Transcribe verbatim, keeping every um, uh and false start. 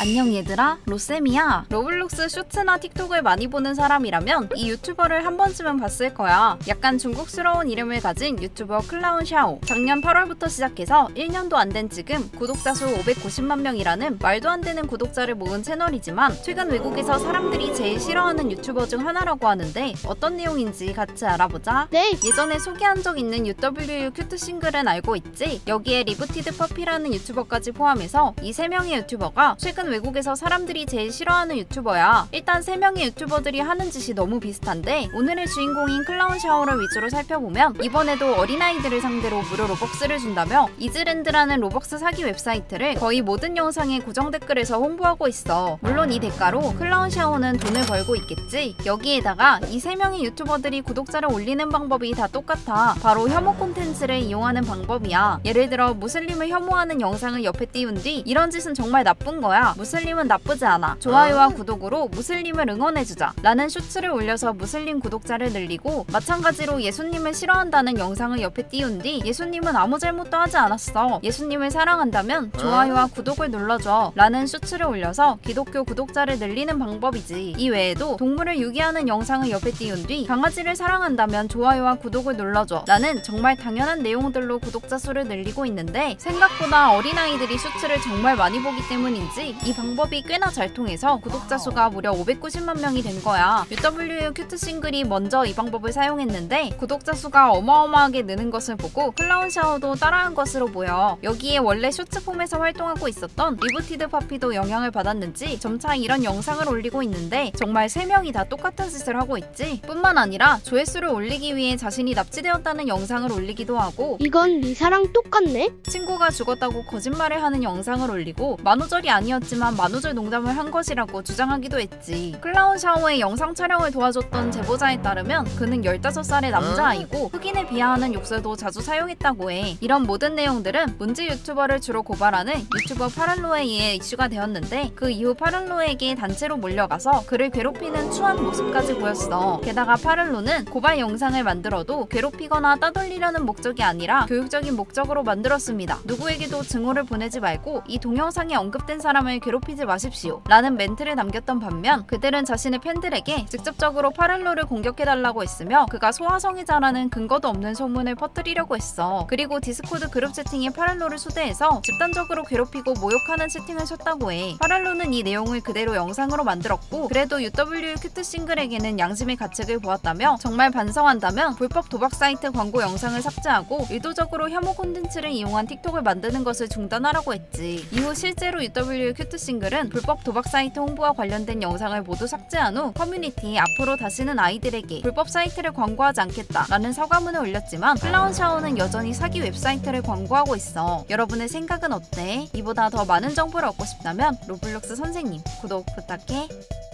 안녕 얘들아, 로쌤이야. 로블록스 쇼츠나 틱톡을 많이 보는 사람이라면 이 유튜버를 한 번쯤은 봤을 거야. 약간 중국스러운 이름을 가진 유튜버 클라운 샤오. 작년 팔월부터 시작해서 일 년도 안 된 지금 구독자 수 오백구십만 명이라는 말도 안 되는 구독자를 모은 채널이지만 최근 외국에서 사람들이 제일 싫어하는 유튜버 중 하나라고 하는데 어떤 내용인지 같이 알아보자. 네. 예전에 소개한 적 있는 유더블유유 큐트 싱글은 알고 있지? 여기에 리부티드 퍼피라는 유튜버까지 포함해서 이 세 명의 유튜버가 최근 외국에서 사람들이 제일 싫어하는 유튜버야. 일단 세 명의 유튜버들이 하는 짓이 너무 비슷한데 오늘의 주인공인 클라운 샤오를 위주로 살펴보면 이번에도 어린아이들을 상대로 무료 로벅스를 준다며 이즈랜드라는 로벅스 사기 웹사이트를 거의 모든 영상에 고정 댓글에서 홍보하고 있어. 물론 이 대가로 클라운 샤오는 돈을 벌고 있겠지. 여기에다가 이 세 명의 유튜버들이 구독자를 올리는 방법이 다 똑같아. 바로 혐오 콘텐츠를 이용하는 방법이야. 예를 들어 무슬림을 혐오하는 영상을 옆에 띄운 뒤 이런 짓은 정말 나쁜 거야. 무슬림은 나쁘지 않아. 좋아요와 구독으로 무슬림을 응원해주자 라는 쇼츠를 올려서 무슬림 구독자를 늘리고, 마찬가지로 예수님을 싫어한다는 영상을 옆에 띄운 뒤 예수님은 아무 잘못도 하지 않았어. 예수님을 사랑한다면 좋아요와 구독을 눌러줘 라는 쇼츠를 올려서 기독교 구독자를 늘리는 방법이지. 이 외에도 동물을 유기하는 영상을 옆에 띄운 뒤 강아지를 사랑한다면 좋아요와 구독을 눌러줘 라는 정말 당연한 내용들로 구독자 수를 늘리고 있는데, 생각보다 어린아이들이 쇼츠를 정말 많이 보기 때문인지 이 방법이 꽤나 잘 통해서 구독자 수가 무려 오백구십만 명이 된 거야. 유더블유유 큐트 싱글이 먼저 이 방법을 사용했는데 구독자 수가 어마어마하게 느는 것을 보고 클라운 샤오도 따라한 것으로 보여. 여기에 원래 쇼츠 폼에서 활동하고 있었던 리부티드 파피도 영향을 받았는지 점차 이런 영상을 올리고 있는데 정말 세 명이 다 똑같은 짓을 하고 있지. 뿐만 아니라 조회수를 올리기 위해 자신이 납치되었다는 영상을 올리기도 하고, 이건 리사랑 똑같네? 친구가 죽었다고 거짓말을 하는 영상을 올리고 만우절이 아니었지만 만우절 농담을 한 것이라고 주장하기도 했지. 클라운 샤오의 영상 촬영을 도와줬던 제보자에 따르면 그는 열다섯 살의 남자아이고 흑인을 비하하는 욕설도 자주 사용했다고 해. 이런 모든 내용들은 문제 유튜버를 주로 고발하는 유튜버 파랄로에 의해 이슈가 되었는데, 그 이후 파랄로에게 단체로 몰려가서 그를 괴롭히는 추한 모습까지 보였어. 게다가 파랄로는 고발 영상을 만들어도 괴롭히거나 따돌리려는 목적이 아니라 교육적인 목적으로 만들었습니다. 누구에게도 증오를 보내지 말고 이 동영상에 언급된 사람을 괴롭히지 마십시오 라는 멘트를 남겼던 반면, 그들은 자신의 팬들에게 직접적으로 파랄로를 공격해달라고 했으며 그가 소아성애자라는 근거도 없는 소문을 퍼뜨리려고 했어. 그리고 디스코드 그룹 채팅에 파랄로를 초대해서 집단적으로 괴롭히고 모욕하는 채팅을 쳤다고 해. 파랄로는 이 내용을 그대로 영상으로 만들었고, 그래도 유더블유유 큐트 싱글에게는 양심의 가책을 보았다며 정말 반성한다면 불법 도박 사이트 광고 영상을 삭제하고 의도적으로 혐오 콘텐츠를 이용한 틱톡을 만드는 것을 중단하라고 했지. 이후 실제로 유더블유유 큐트 싱글은 불법 도박 사이트 홍보와 관련된 영상을 모두 삭제한 후 커뮤니티에 앞으로 다시는 아이들에게 불법 사이트를 광고하지 않겠다 라는 사과문을 올렸지만, 클라운 샤오는 여전히 사기 웹사이트를 광고하고 있어. 여러분의 생각은 어때? 이보다 더 많은 정보를 얻고 싶다면 로블록스 선생님 구독 부탁해.